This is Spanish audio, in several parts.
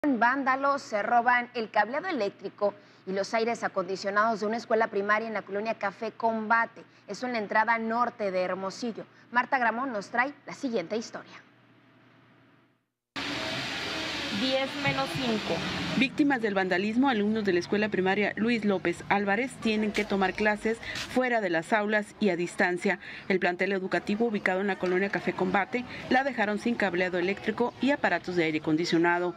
Vándalos se roban el cableado eléctrico y los aires acondicionados de una escuela primaria en la colonia Café Combate. Eso en la entrada norte de Hermosillo. Marta Gramón nos trae la siguiente historia. 10-5. Víctimas del vandalismo, alumnos de la escuela primaria Luis López Álvarez tienen que tomar clases fuera de las aulas y a distancia. El plantel educativo ubicado en la colonia Café Combate la dejaron sin cableado eléctrico y aparatos de aire acondicionado.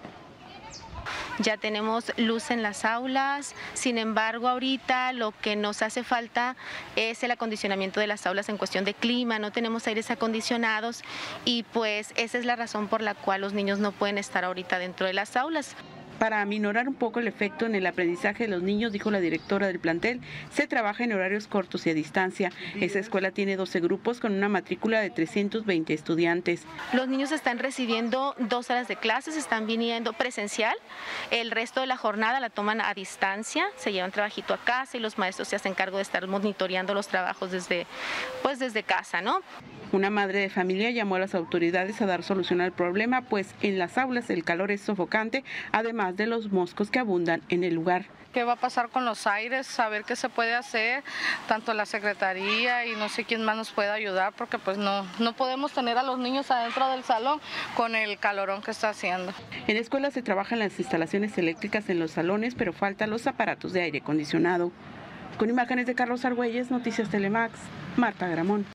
Ya tenemos luz en las aulas, sin embargo ahorita lo que nos hace falta es el acondicionamiento de las aulas en cuestión de clima, no tenemos aires acondicionados y pues esa es la razón por la cual los niños no pueden estar ahorita dentro de las aulas. Para aminorar un poco el efecto en el aprendizaje de los niños, dijo la directora del plantel, se trabaja en horarios cortos y a distancia. Esa escuela tiene 12 grupos con una matrícula de 320 estudiantes. Los niños están recibiendo 2 horas de clases, están viniendo presencial, el resto de la jornada la toman a distancia, se llevan trabajito a casa y los maestros se hacen cargo de estar monitoreando los trabajos desde casa, ¿no? Una madre de familia llamó a las autoridades a dar solución al problema, pues en las aulas el calor es sofocante, además de los moscos que abundan en el lugar. ¿Qué va a pasar con los aires? Saber qué se puede hacer, tanto la secretaría y no sé quién más nos puede ayudar, porque pues no podemos tener a los niños adentro del salón con el calorón que está haciendo. En la escuela se trabajan las instalaciones eléctricas en los salones, pero faltan los aparatos de aire acondicionado. Con imágenes de Carlos Argüelles, Noticias Telemax, Marta Gramón.